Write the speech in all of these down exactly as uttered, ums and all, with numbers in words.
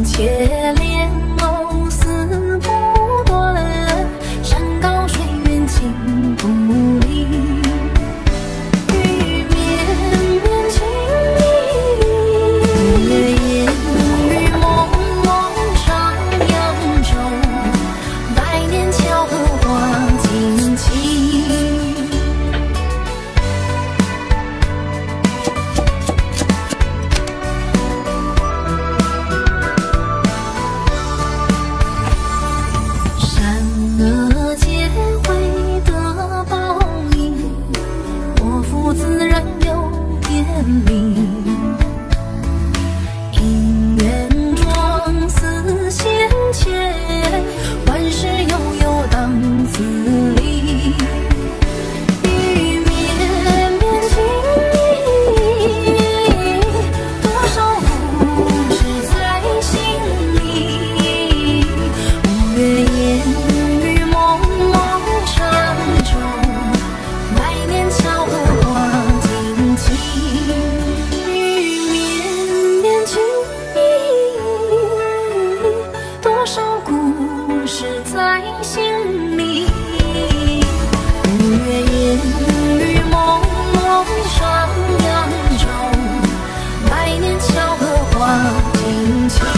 且莲藕丝不断，山高水远情不离。玉绵绵情意，月烟雨蒙蒙上扬州，百年巧合花惊奇。 姻缘状似仙切，万事悠悠当自理。玉绵绵情意，多少故事在心里。五月烟雨蒙蒙长洲，百年巧合花惊奇。 多少故事在心里，五月烟雨蒙蒙上扬州，百年巧合花惊奇。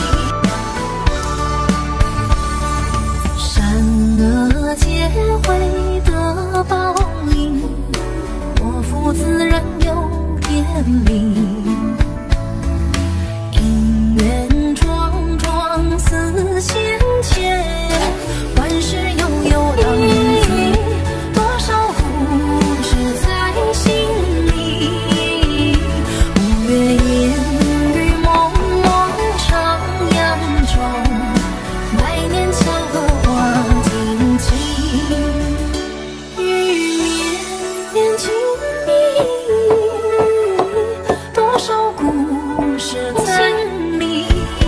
善恶皆会得报应，祸福自然有天理。 似仙切，万事悠悠当自理。多少故事在心里。五月烟雨蒙蒙上扬州，百年巧合花惊奇。玉绵绵情意，多少故事在心里。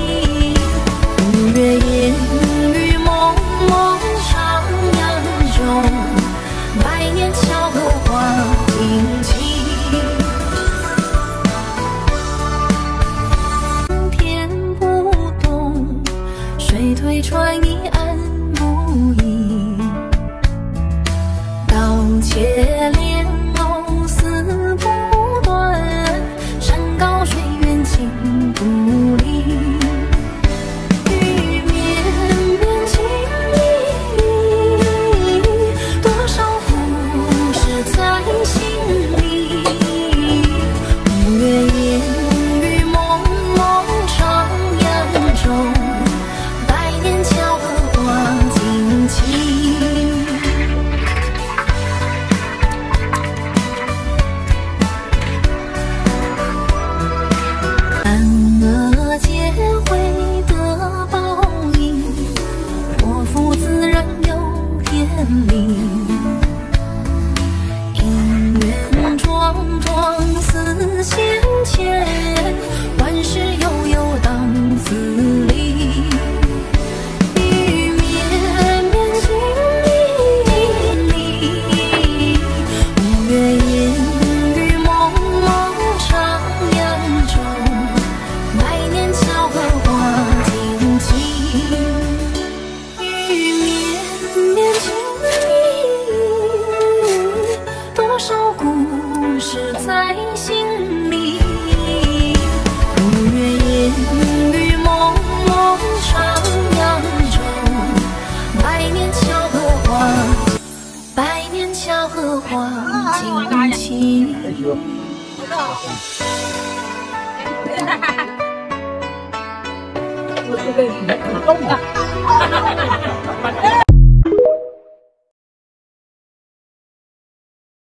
月烟雨蒙蒙上扬州，百年巧合花惊奇。天不动，水退船移岸不移。刀切莲藕丝不断，山高水远情不离。 姻缘桩桩似仙切，万事悠悠当自理。玉绵绵情意，五月烟雨蒙蒙上扬州，百年巧合花惊奇。玉绵绵情。 多少故事在心里。五月烟雨蒙蒙上扬州，百年巧合花，百年巧合花惊奇。哈哈哈！